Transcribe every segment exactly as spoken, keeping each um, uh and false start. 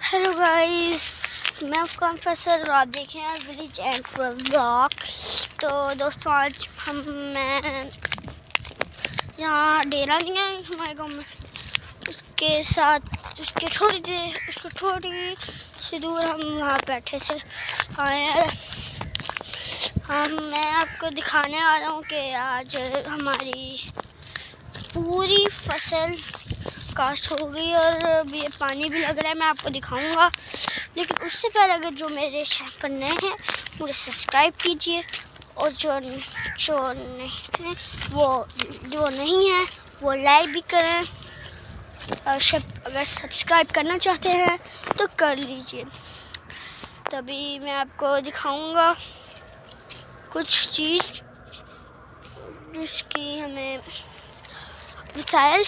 Hello guys, मैं आपका professor और आप देखें हैं विलेज एंड व्लॉग। तो दोस्तों, आज हम मैं यहाँ डेरा नहीं है हमारे गाँव में, उसके साथ उसके थोड़ी देर उसको थोड़ी सी दूर हम वहाँ बैठे थे आए हैं। हम मैं आपको दिखाने वाला हूँ कि आज हमारी पूरी फसल कास्ट हो गई और अब ये पानी भी लग रहा है, मैं आपको दिखाऊंगा। लेकिन उससे पहले अगर जो मेरे चैनल पर नए हैं मुझे सब्सक्राइब कीजिए, और जो जो नहीं हैं वो जो नहीं है वो लाइक भी करें। अगर सब्सक्राइब करना चाहते हैं तो कर लीजिए। तभी मैं आपको दिखाऊंगा कुछ चीज़ जिसकी हमें वसाइल।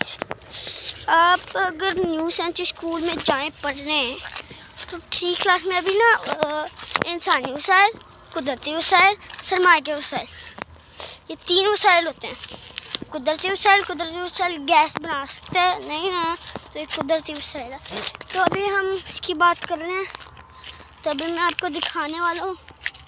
आप अगर न्यू सेंचुरी स्कूल में जाएं पढ़ने तो थ्री क्लास में अभी ना इंसानी वसाइल, कुदरती वसाइल, सरमाए के वसाइल, ये तीन वसाइल होते हैं। कुदरती वसाइल कुदरती वसाइल गैस बना सकते हैं, नहीं ना तो एक कुदरती वसाइल है। तो अभी हम इसकी बात कर रहे हैं, तो अभी मैं आपको दिखाने वाला हूँ।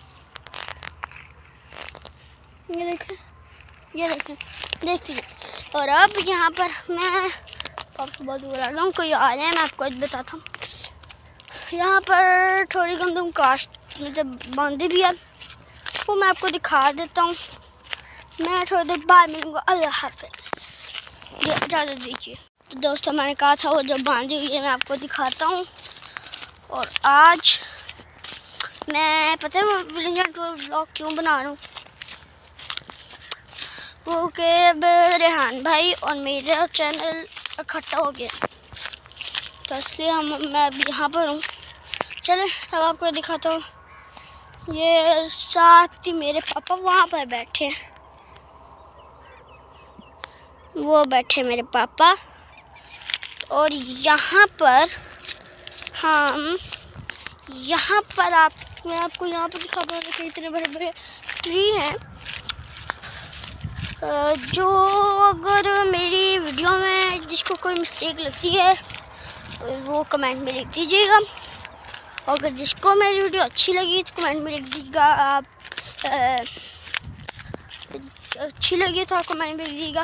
ये देखें ये देखें देख लीजिए। और अब यहाँ पर मैं आपको बहुत बुरा रहा हूँ, कोई आ जाए मैं आपको आज बताता हूँ। यहाँ पर थोड़ी गंदम कास्ट मतलब बांधी भी है, वो मैं आपको दिखा देता हूँ। मैं थोड़ी देर बाद मिलूँगा। अल्लाह हाफ़िज़, ये इजाज़त दीजिए। तो दोस्तों, मैंने कहा था वो जो बांधी हुई है मैं आपको दिखाता हूँ। और आज मैं पता है मैं विलेज एंड व्लॉग क्यों बना रहा हूँ, क्योंकि अब रेहान भाई और मेरा चैनल इकट्ठा हो गया, तो इसलिए हम मैं अभी यहाँ पर हूँ। चलें अब आपको दिखाता हूँ। ये साथ ही मेरे पापा वहाँ पर बैठे हैं, वो बैठे मेरे पापा। और यहाँ पर हम यहाँ पर आप मैं आपको यहाँ पर दिखाता हूँ कि इतने बड़े बड़े ट्री हैं। जो अगर मेरी वीडियो में जिसको कोई मिस्टेक लगती है वो कमेंट में लिख दीजिएगा, और अगर जिसको मेरी वीडियो अच्छी लगी तो कमेंट में लिख दीजिएगा। आप अच्छी लगी तो आप कमेंट में लिख दीजिएगा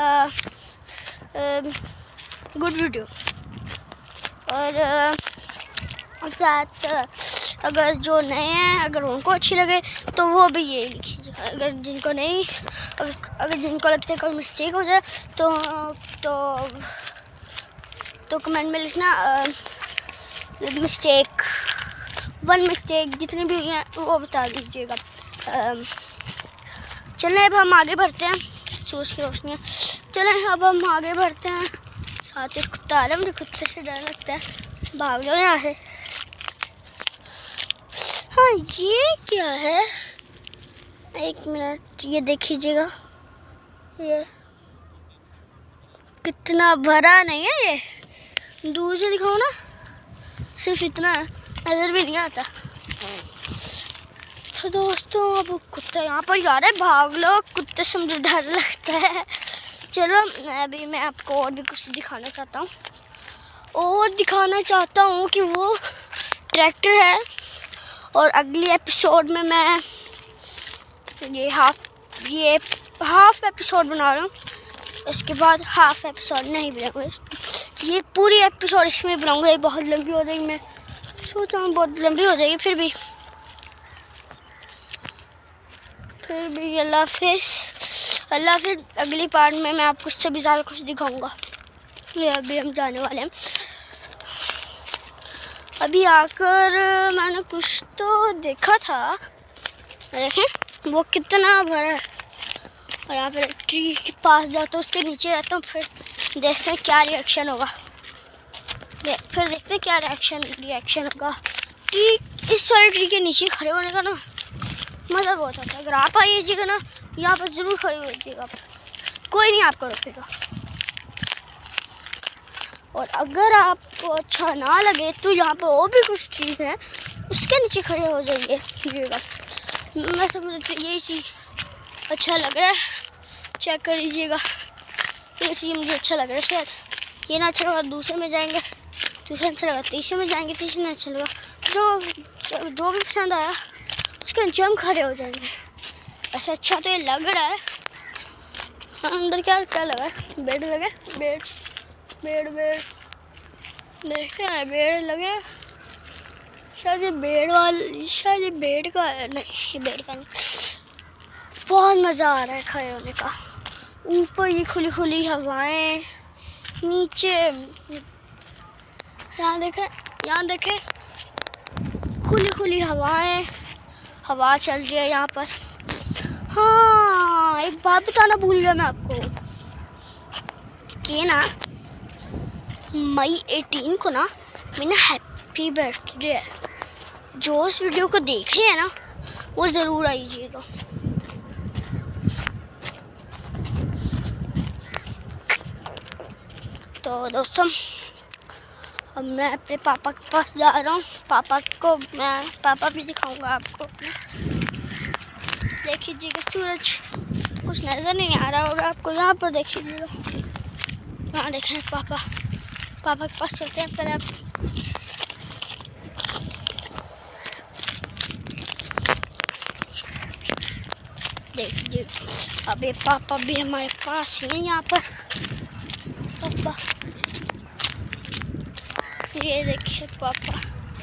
गुड वीडियो। और आ, साथ अगर जो नए हैं अगर उनको अच्छी लगे तो वो भी ये लिखिएगा। अगर जिनको नहीं अगर, अगर जिनको लगता है कोई मिस्टेक हो जाए तो तो तो कमेंट में लिखना मिस्टेक वन मिस्टेक जितनी भी हैं वो बता दीजिएगा। चलें अब हम आगे बढ़ते हैं। सूरज की रोशनी, चलें अब हम आगे बढ़ते हैं। साथ ही कुत्ता आ रहा है, मुझे कुत्ते से डर लगता है, भाग जाओ यहाँ से। हाँ, ये क्या है, एक मिनट, ये देखिएगा, ये कितना भरा नहीं है, ये दूर से दिखाओ ना, सिर्फ इतना नजर भी नहीं आता। तो दोस्तों, अब कुत्ता यहाँ पर जा रहा है, भाग लो, कुत्ते से मुझे डर लगता है। चलो अभी मैं आपको और भी कुछ दिखाना चाहता हूँ और दिखाना चाहता हूँ कि वो ट्रैक्टर है। और अगली एपिसोड में मैं ये हाफ ये हाफ एपिसोड बना रहा हूँ, इसके बाद हाफ एपिसोड नहीं बनाऊँगा, ये पूरी एपिसोड इसमें बनाऊँगा। ये बहुत लंबी हो जाएगी, मैं सोच रहा हूँ बहुत लंबी हो जाएगी। फिर भी फिर भी अल्लाह हाफ़िज़ अल्लाह हाफ़िज़ अगली पार्ट में मैं आपको उससे भी ज़्यादा कुछ दिखाऊँगा। ये अभी हम जाने वाले हैं। अभी आकर मैंने कुछ तो देखा था, देखें वो कितना भरा है। और यहाँ पर ट्री के पास जाता हूँ, उसके नीचे रहता हूँ, फिर देखते हैं क्या रिएक्शन होगा। दे, फिर देखते हैं क्या रिएक्शन रिएक्शन होगा। ट्री इस सारे ट्री के नीचे खड़े होने का ना मज़ा बहुत आता है। अगर आप आइएगा ना यहाँ पर ज़रूर खड़े हो जाइएगा, कोई नहीं आपको रोकेगा। और अगर आपको अच्छा ना लगे तो यहाँ पर और भी कुछ चीज़ है, उसके नीचे खड़े हो जाइए जाइएगा। मैं समझती हूँ यही चीज़ अच्छा लग रहा है, चेक कर लीजिएगा। ये चीज़ मुझे अच्छा लग रहा है, शायद ये ना अच्छा होगा दूसरे में जाएंगे दूसरा अच्छा लगा, तीसरे में जाएंगे, तीसरे में अच्छा लगा, जो जो भी पसंद आया उसके नीचे हम खड़े हो जाएंगे। ऐसे अच्छा तो ये लग रहा है। हाँ, अंदर क्या क्या लगा है? बेड लगे, बेड बेड बेड देखते हैं, बेड लगे। शायद ये बेड वाल शायद ये बेड का है, नहीं ये बेड का नहीं। बहुत मज़ा आ रहा है खड़े होने का। ऊपर ये खुली खुली हवाएं, नीचे यहाँ देखें, यहाँ देखें खुली खुली हवाएं, हवा चल रही है यहाँ पर। हाँ, एक बात बताना भूल गया मैं आपको कि ना मई अठारह को ना मेरा हैप्पी बर्थडे है। जो इस वीडियो को देख रहे हैं ना वो ज़रूर आइएगा। तो दोस्तों अब मैं अपने पापा के पास जा रहा हूँ। पापा को मैं पापा भी दिखाऊंगा आपको। देख लीजिएगा सूरज कुछ नज़र नहीं आ रहा होगा आपको, यहाँ पर देख लीजिएगा। हाँ देखें पापा पापा के पास चलते हैं पहले। आप देख लीजिए अभी पापा भी हमारे पास ही हैं यहाँ पर। पापा ये देखिए पापा,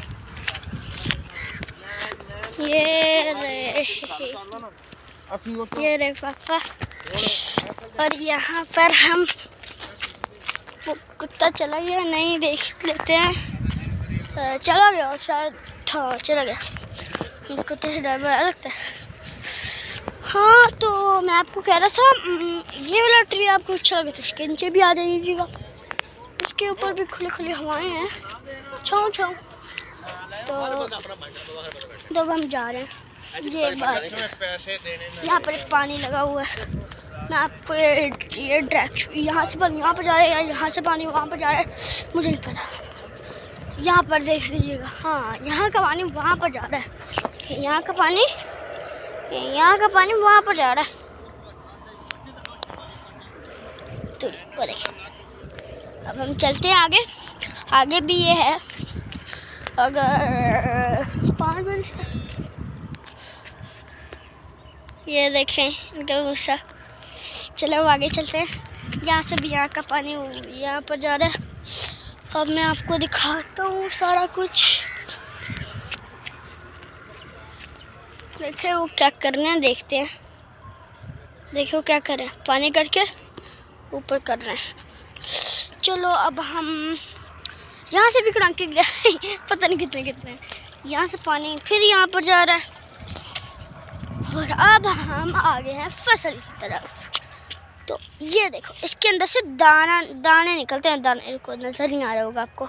ये रे ये रे पापा। और यहाँ पर हम वो कुत्ता चला गया नहीं, देख लेते हैं। चला गया शायद, हाँ चला गया। कुत्ते से डर लगता है। हाँ तो मैं आपको कह रहा था ये वाला ट्री आपको अच्छा लगे तो उसके नीचे भी आ जाइएगा। इसके ऊपर भी खुली खुली हवाएं हैं, छाँव छाँव। तो जब हम जा रहे हैं ये बात, यहाँ पर एक पानी लगा हुआ है। मैं आपको ये ये डायरेक्ट यहाँ से पानी यहाँ पर जा रहा है या यहाँ से पानी वहाँ पर जा रहा है मुझे नहीं पता। यहाँ पर देख लीजिएगा, हाँ यहाँ का पानी वहाँ पर जा रहा है। यहाँ का पानी यहाँ का पानी वहाँ पर जा रहा है। तो वो देखिए अब हम चलते हैं आगे। आगे भी ये है, अगर पाँच मिनट ये देखें इनका गुस्सा। चलो आगे चलते हैं। यहाँ से भी यहाँ का पानी यहाँ पर जा रहा है। अब मैं आपको दिखाता हूँ सारा कुछ। देखें वो क्या कर रहे हैं, देखते हैं। देखो क्या कर रहे हैं, पानी करके ऊपर कर रहे हैं। चलो अब हम यहाँ से भी क्रंकी गए पता नहीं कितने कितने। यहाँ से पानी फिर यहाँ पर जा रहा है। और अब हम आ गए हैं फसल की तरफ। तो ये देखो इसके अंदर से दाना दाने निकलते हैं। दाने को नजर नहीं आ रहा होगा आपको।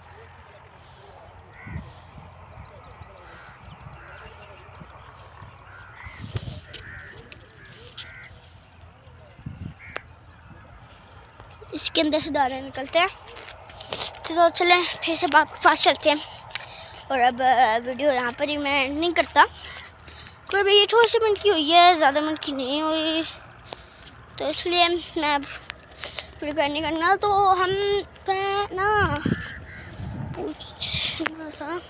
इसके अंदर से दाने निकलते हैं। तो चलें फिर से बाप के पास चलते हैं। और अब वीडियो यहाँ पर ही मैं नहीं करता, कोई भी थोड़ी सी मिनट की हुई है, ज़्यादा मिनट की नहीं हुई, तो इसलिए मैं वीडियो करने करना। तो हम ना पूछना था,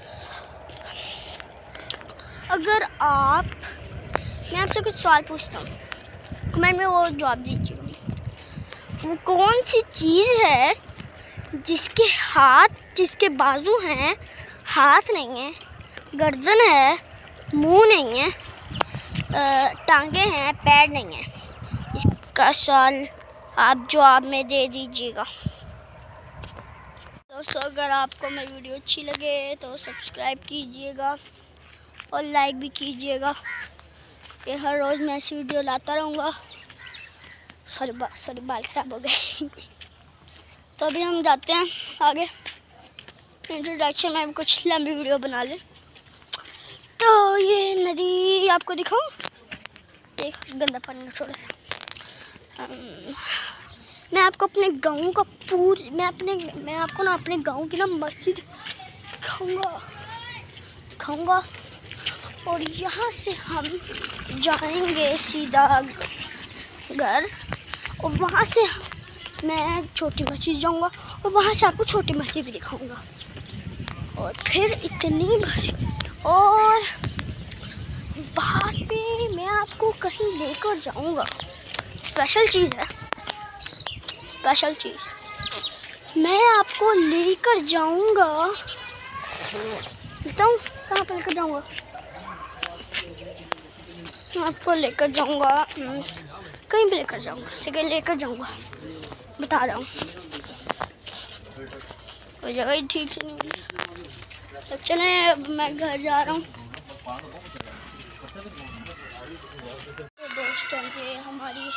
अगर आप मैं आपसे कुछ सवाल पूछता हूँ कमेंट में वो जवाब दीजिए। वो कौन सी चीज़ है जिसके हाथ जिसके बाजू हैं, हाथ नहीं है, गर्दन है, मुंह नहीं है, टांगे हैं, पैर नहीं है? इसका सवाल आप जवाब में दे दीजिएगा। दोस्तों अगर आपको मेरी वीडियो अच्छी लगे तो सब्सक्राइब कीजिएगा और लाइक भी कीजिएगा, कि हर रोज़ मैं ऐसी वीडियो लाता रहूँगा। सॉरी बा सॉरी बाल ख़राब हो गए। तो अभी हम जाते हैं आगे। इंट्रोडक्शन में कुछ लंबी वीडियो बना लें। तो ये नदी आपको दिखाऊं, एक गंदा पानी का थोड़ा सा। मैं आपको अपने गांव का पूरी मैं अपने मैं आपको ना अपने गांव की ना मस्जिद दिखाऊंगा दिखाऊंगा और यहाँ से हम जाएंगे सीधा घर, और वहाँ से मैं छोटी मस्जिद जाऊँगा और वहाँ से आपको छोटी मछली भी दिखाऊंगा। और फिर इतनी भारी और बाहर पे मैं आपको कहीं लेकर जाऊंगा। स्पेशल चीज़ है, स्पेशल चीज़ मैं आपको लेकर जाऊंगा। बताऊँ कहाँ पे लेकर जाऊंगा? मैं आपको लेकर जाऊंगा, कहीं भी लेकर जाऊंगा, लेकर लेकर जाऊंगा, बता रहा हूँ। कोई जगह ही ठीक से नहीं है। तो चलें, अब मैं घर जा रहा हूँ। तो दोस्तों ये हमारी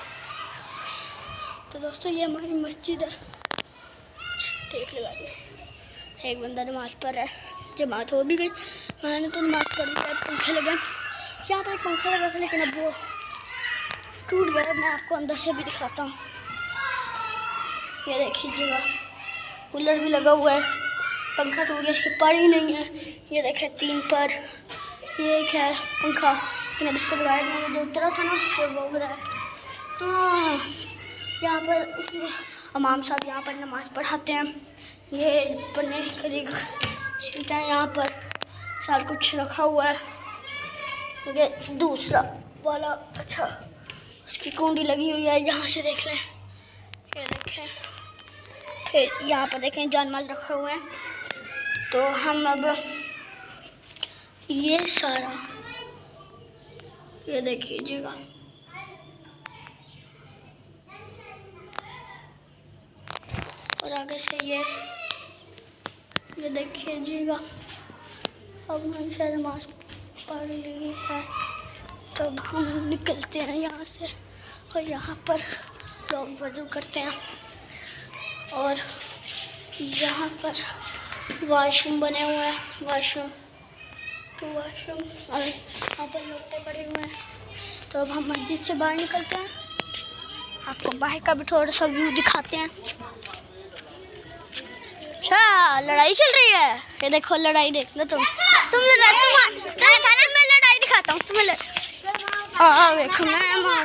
तो दोस्तों ये हमारी मस्जिद है। टेप लगा दी। एक बंदा नमाज पढ़ रहा है, जमात हो भी गई। मैंने तो नमाज पढ़ ली, पंखे लगे। यहाँ पर एक पंखा लगा था लेकिन अब वो टूट गया। मैं आपको अंदर से भी दिखाता हूँ। ये देखिएगा, कूलर भी लगा हुआ है, पंखा टूट गया, इसके पर ही नहीं है। ये देखे तीन पर, ये एक है पंखा, लेकिन अब इसको लगाया था जो उतरा था ना, वो वो रहा है। हाँ, यहाँ पर इमाम साहब यहाँ पर नमाज़ पढ़ाते हैं। ये पढ़ने के लिए सीटा है, यहाँ पर सारा कुछ रखा हुआ है। ये दूसरा वाला, अच्छा उसकी कुंडी लगी हुई है, यहाँ से देख रहे हैं। ये देखें, फिर यहाँ पर देखें जानमाज रखे हुए हैं। तो हम अब ये सारा ये देखिएगा, और आगे से ये ये देखिएगा। अब हम शायद नमाज पढ़ ली है, तब हम निकलते हैं यहाँ से। और यहाँ पर लोग वज़ू करते हैं, और यहाँ पर वॉशरूम बने हुए हैं, वॉशरूम तो वॉशरूम और यहाँ पर लोटे पड़े हुए हैं। तो अब हम मस्जिद से बाहर निकलते हैं, आपको बाहर का भी थोड़ा सा व्यू दिखाते हैं। अच्छा, लड़ाई चल रही है, ये देखो लड़ाई देख लो तुम तुम लड़ाई तुम थाने में लड़ाई दिखाता हूँ तुम्हें। हाँ देखो मैं मार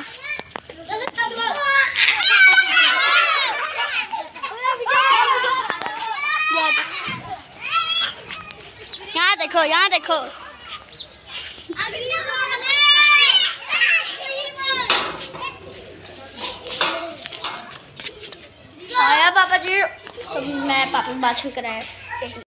यहाँ देखो, यहाँ देखो। आया पापा जी, तो मैं पापा बात कराया।